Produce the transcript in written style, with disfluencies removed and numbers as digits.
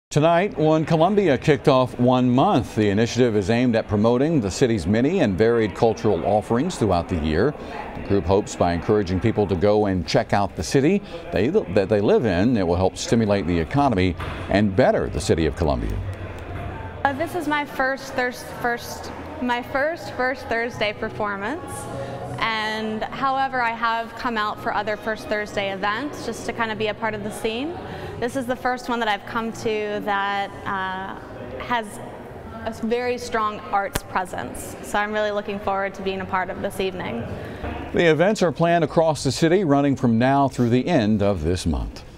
Tonight, One Columbia kicked off 1 month. The initiative is aimed at promoting the city's many and varied cultural offerings throughout the year. The group hopes by encouraging people to go and check out the city that they live in, it will help stimulate the economy and better the city of Columbia. This is my first Thursday performance. And however, I have come out for other First Thursday events just to kind of be a part of the scene. This is the first one that I've come to that has a very strong arts presence. So I'm really looking forward to being a part of this evening. The events are planned across the city, running from now through the end of this month.